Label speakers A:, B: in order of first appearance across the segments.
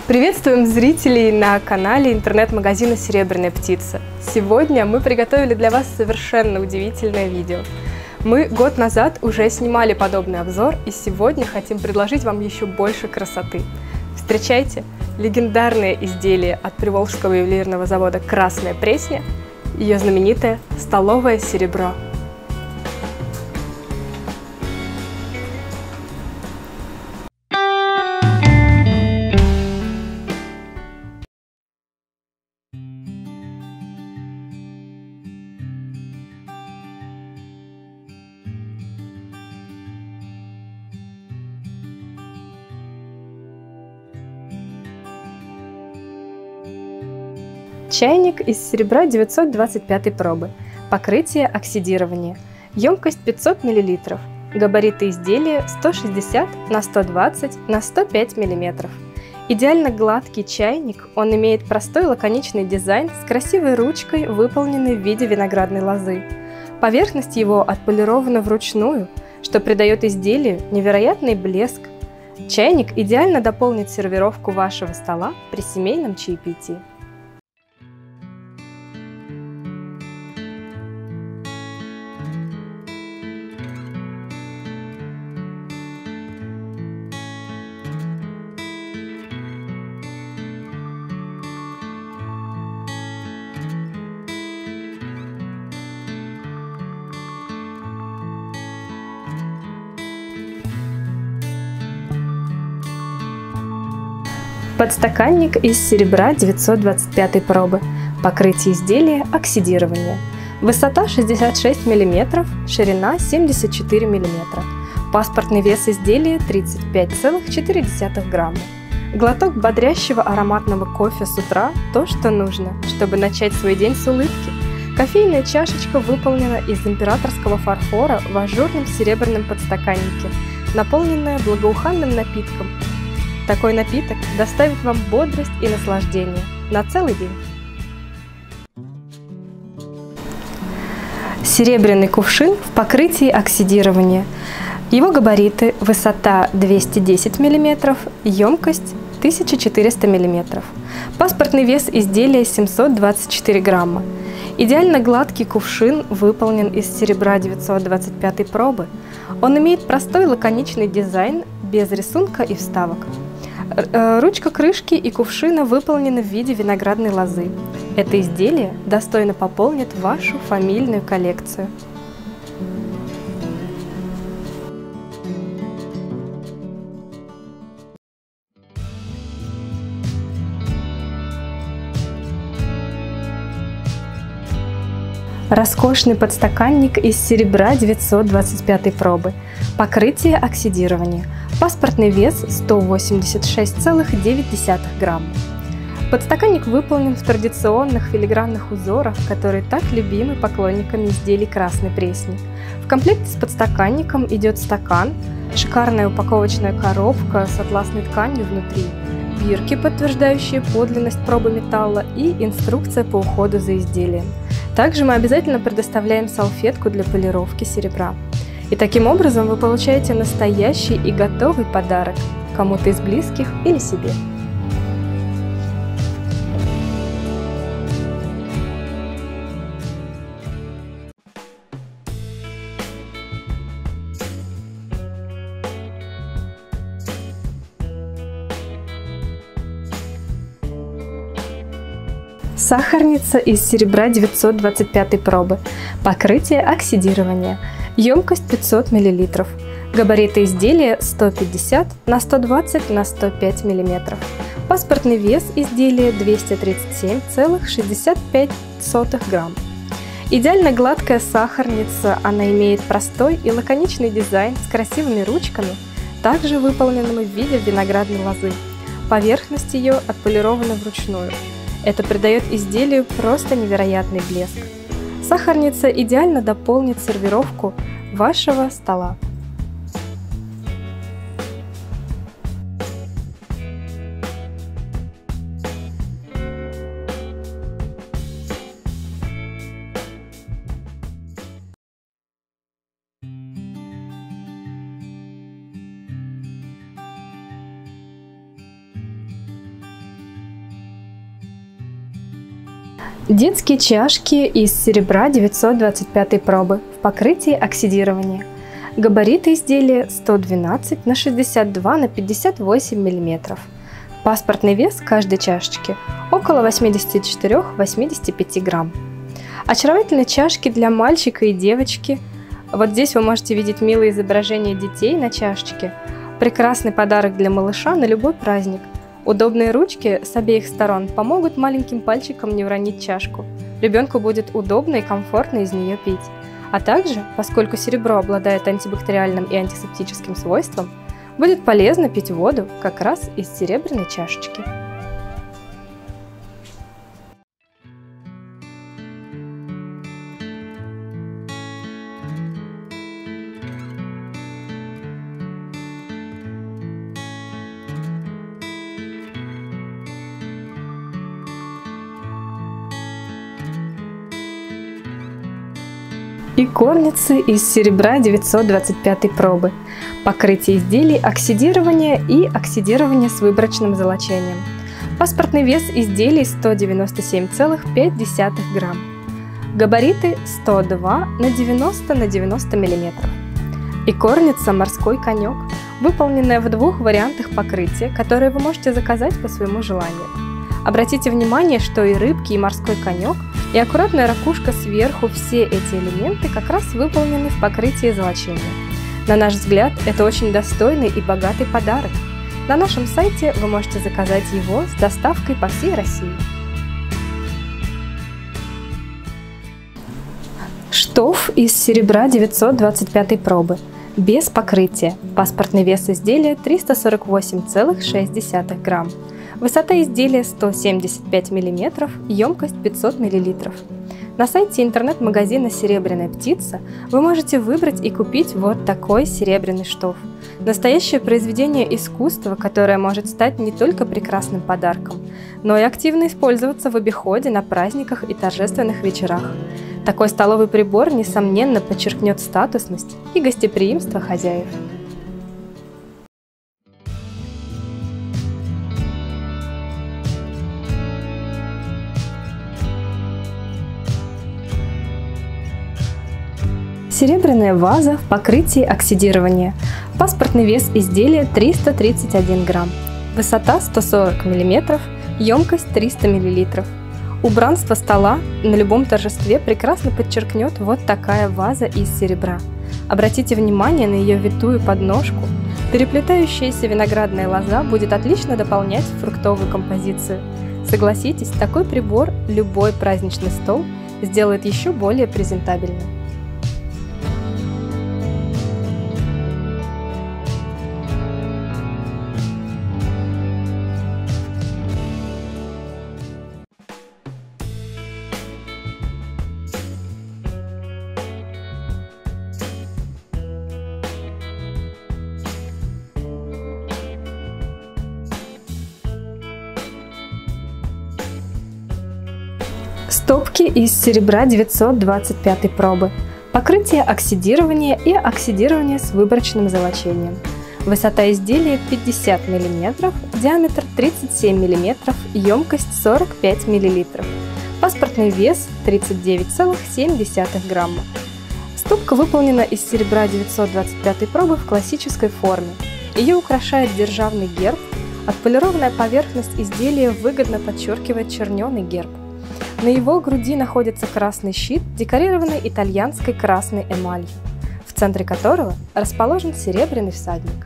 A: Приветствуем зрителей на канале интернет-магазина «Серебряная птица». Сегодня мы приготовили для вас совершенно удивительное видео. Мы год назад уже снимали подобный обзор, и сегодня хотим предложить вам еще больше красоты. Встречайте легендарное изделие от Приволжского ювелирного завода «Красная Пресня», ее знаменитое столовое серебро. Чайник из серебра 925 пробы. Покрытие оксидирования. Емкость 500 мл. Габариты изделия 160 на 120 на 105 мм. Идеально гладкий чайник, он имеет простой лаконичный дизайн с красивой ручкой, выполненной в виде виноградной лозы. Поверхность его отполирована вручную, что придает изделию невероятный блеск. Чайник идеально дополнит сервировку вашего стола при семейном чаепитии. Подстаканник из серебра 925 пробы. Покрытие изделия оксидирование. Высота 66 мм, ширина 74 мм. Паспортный вес изделия 35,4 грамма. Глоток бодрящего ароматного кофе с утра – то, что нужно, чтобы начать свой день с улыбки. Кофейная чашечка выполнена из императорского фарфора в ажурном серебряном подстаканнике, наполненная благоуханным напитком. Такой напиток доставит вам бодрость и наслаждение на целый день. Серебряный кувшин в покрытии оксидирования. Его габариты: высота 210 мм, емкость 1400 мм. Паспортный вес изделия 724 грамма. Идеально гладкий кувшин выполнен из серебра 925 пробы. Он имеет простой лаконичный дизайн, без рисунка и вставок. Ручка крышки и кувшина выполнены в виде виноградной лозы. Это изделие достойно пополнит вашу фамильную коллекцию. Роскошный подстаканник из серебра 925 пробы. Покрытие оксидирования. Паспортный вес 186,9 грамма. Подстаканник выполнен в традиционных филигранных узорах, которые так любимы поклонниками изделий Красной Пресни. В комплекте с подстаканником идет стакан, шикарная упаковочная коробка с атласной тканью внутри, бирки, подтверждающие подлинность пробы металла, и инструкция по уходу за изделием. Также мы обязательно предоставляем салфетку для полировки серебра. И таким образом вы получаете настоящий и готовый подарок кому-то из близких или себе. Сахарница из серебра 925 пробы. Покрытие оксидирования. Емкость 500 мл. Габариты изделия 150 на 120 на 105 мм. Паспортный вес изделия 237,65 грамм. Идеально гладкая сахарница, она имеет простой и лаконичный дизайн с красивыми ручками, также выполненными в виде виноградной лозы. Поверхность ее отполирована вручную. Это придает изделию просто невероятный блеск. Сахарница идеально дополнит сервировку вашего стола. Детские чашки из серебра 925 пробы в покрытии оксидирования. Габариты изделия 112 на 62 на 58 мм. Паспортный вес каждой чашечки около 84-85 грамм. Очаровательные чашки для мальчика и девочки. Вот здесь вы можете видеть милые изображения детей на чашечке. Прекрасный подарок для малыша на любой праздник. Удобные ручки с обеих сторон помогут маленьким пальчикам не уронить чашку. Ребенку будет удобно и комфортно из нее пить. А также, поскольку серебро обладает антибактериальным и антисептическим свойством, будет полезно пить воду как раз из серебряной чашечки. Икорницы из серебра 925 пробы. Покрытие изделий оксидирование и оксидирование с выборочным золочением. Паспортный вес изделий 197,5 грамм. Габариты 102 на 90 на 90 мм. Икорница «Морской конек», выполненная в двух вариантах покрытия, которые вы можете заказать по своему желанию. Обратите внимание, что и рыбки, и морской конек, и аккуратная ракушка сверху, все эти элементы как раз выполнены в покрытии золочения. На наш взгляд, это очень достойный и богатый подарок. На нашем сайте вы можете заказать его с доставкой по всей России. Штоф из серебра 925 пробы, без покрытия. Паспортный вес изделия 348,6 грамм. Высота изделия 175 мм, емкость 500 мл. На сайте интернет-магазина «Серебряная птица» вы можете выбрать и купить вот такой серебряный штоф. Настоящее произведение искусства, которое может стать не только прекрасным подарком, но и активно использоваться в обиходе на праздниках и торжественных вечерах. Такой столовый прибор, несомненно, подчеркнет статусность и гостеприимство хозяев. Серебряная ваза в покрытии оксидирования. Паспортный вес изделия 331 грамм. Высота 140 мм, емкость 300 мл. Убранство стола на любом торжестве прекрасно подчеркнет вот такая ваза из серебра. Обратите внимание на ее витую подножку. Переплетающаяся виноградная лоза будет отлично дополнять фруктовую композицию. Согласитесь, такой прибор любой праздничный стол сделает еще более презентабельным. Стопки из серебра 925 пробы. Покрытие оксидирования и оксидирование с выборочным золочением. Высота изделия 50 мм, диаметр 37 мм, емкость 45 мл. Паспортный вес 39,7 грамма. Стопка выполнена из серебра 925 пробы в классической форме. Ее украшает державный герб. Отполированная поверхность изделия выгодно подчеркивает черненый герб. На его груди находится красный щит, декорированный итальянской красной эмалью, в центре которого расположен серебряный всадник.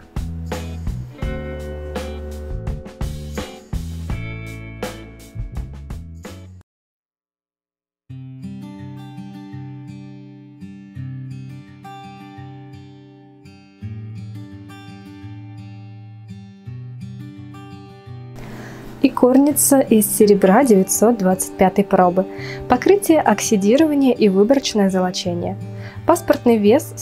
A: Икорница из серебра 925 пробы. Покрытие оксидирования и выборочное золочение. Паспортный вес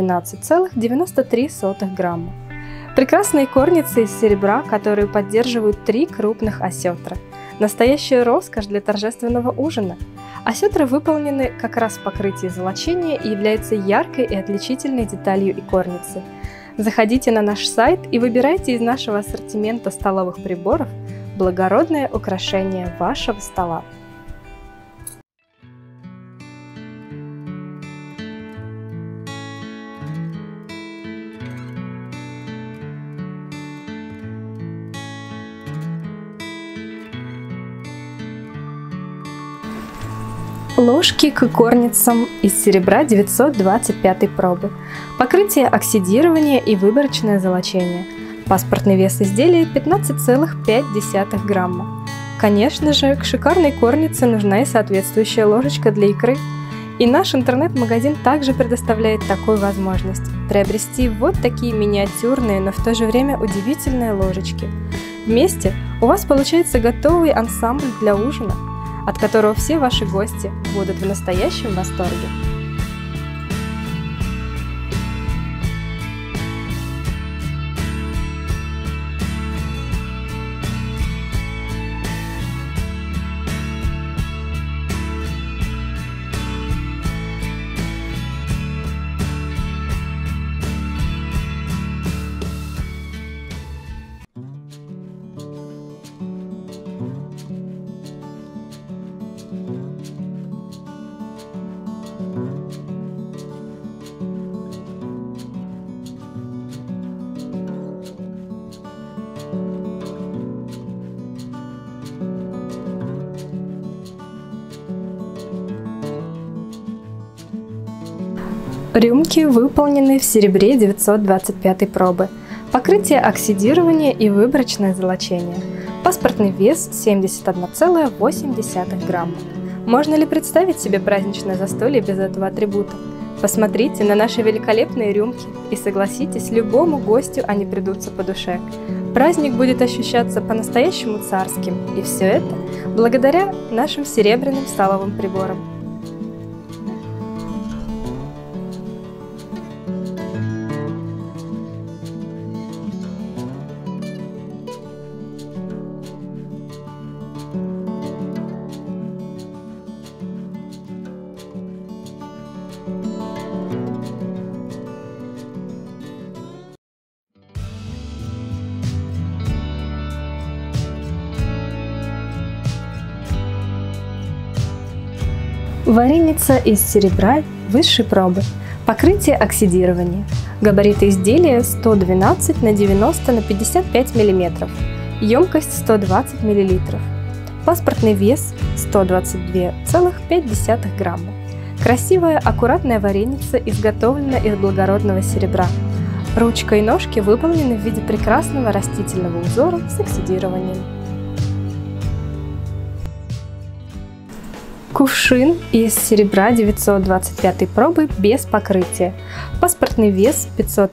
A: 112,93 грамма. Прекрасные икорницы из серебра, которые поддерживают 3 крупных осетра. Настоящая роскошь для торжественного ужина. Осетры выполнены как раз в покрытии золочения и являются яркой и отличительной деталью икорницы. Заходите на наш сайт и выбирайте из нашего ассортимента столовых приборов благородное украшение вашего стола. Ложки к корницам из серебра 925 пробы. Покрытие оксидирования и выборочное золочение. Паспортный вес изделия 15,5 грамма. Конечно же, к шикарной корнице нужна и соответствующая ложечка для икры. И наш интернет-магазин также предоставляет такую возможность приобрести вот такие миниатюрные, но в то же время удивительные ложечки. Вместе у вас получается готовый ансамбль для ужина, от которого все ваши гости будут в настоящем восторге. Рюмки выполнены в серебре 925 пробы. Покрытие оксидирования и выборочное золочение. Паспортный вес 71,8 грамма. Можно ли представить себе праздничное застолье без этого атрибута? Посмотрите на наши великолепные рюмки и согласитесь, любому гостю они придутся по душе. Праздник будет ощущаться по-настоящему царским, и все это благодаря нашим серебряным столовым приборам. Вареница из серебра высшей пробы. Покрытие оксидирования. Габариты изделия 112 на 90 на 55 мм. Емкость 120 мл. Паспортный вес 122,5 грамма. Красивая, аккуратная вареница изготовлена из благородного серебра. Ручка и ножки выполнены в виде прекрасного растительного узора с оксидированием. Кувшин из серебра 925 пробы без покрытия. Паспортный вес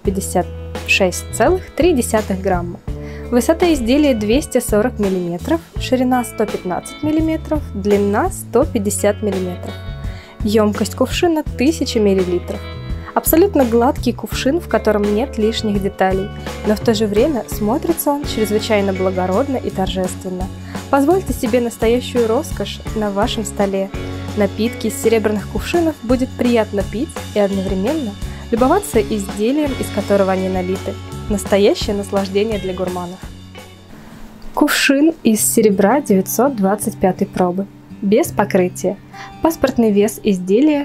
A: 556,3 грамма. Высота изделия 240 мм, ширина 115 мм, длина 150 мм. Емкость кувшина 1000 мл. Абсолютно гладкий кувшин, в котором нет лишних деталей, но в то же время смотрится он чрезвычайно благородно и торжественно. Позвольте себе настоящую роскошь на вашем столе. Напитки из серебряных кувшинов будет приятно пить и одновременно любоваться изделием, из которого они налиты. Настоящее наслаждение для гурманов. Кувшин из серебра 925 пробы. Без покрытия. Паспортный вес изделия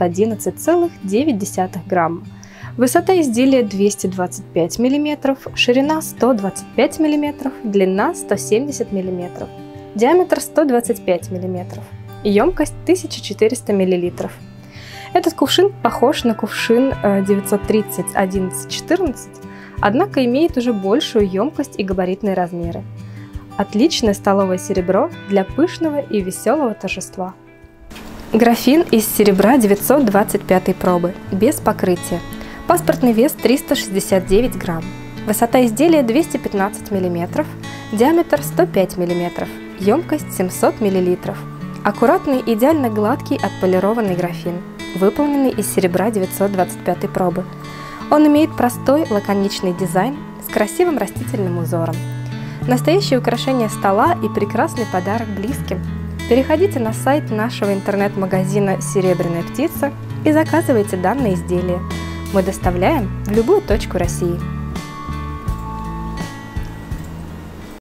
A: 611,9 грамма. Высота изделия 225 мм, ширина 125 мм, длина 170 мм, диаметр 125 мм, емкость 1400 мл. Этот кувшин похож на кувшин 930-11-14, однако имеет уже большую емкость и габаритные размеры. Отличное столовое серебро для пышного и веселого торжества. Графин из серебра 925 пробы, без покрытия. Паспортный вес 369 грамм. Высота изделия 215 мм, диаметр 105 мм, емкость 700 мл. Аккуратный, идеально гладкий отполированный графин, выполненный из серебра 925 пробы. Он имеет простой, лаконичный дизайн с красивым растительным узором. Настоящее украшение стола и прекрасный подарок близким. Переходите на сайт нашего интернет-магазина «Серебряная птица» и заказывайте данное изделие. Мы доставляем в любую точку России.